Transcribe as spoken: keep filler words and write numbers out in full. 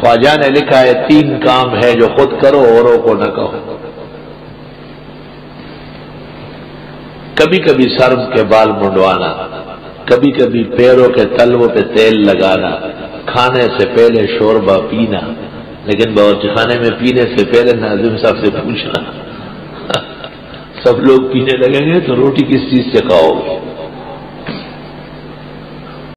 ख्वाजा ने लिखा है तीन काम है जो खुद करो औरों को न कहो। कभी कभी सर के बाल मुंडवाना, कभी कभी पैरों के तलवों पे तेल लगाना, खाने से पहले शोरबा पीना, लेकिन बावर्ची खाने में पीने से पहले नाज़िम साहब से पूछना सब लोग पीने लगेंगे तो रोटी किस चीज से खाओगे।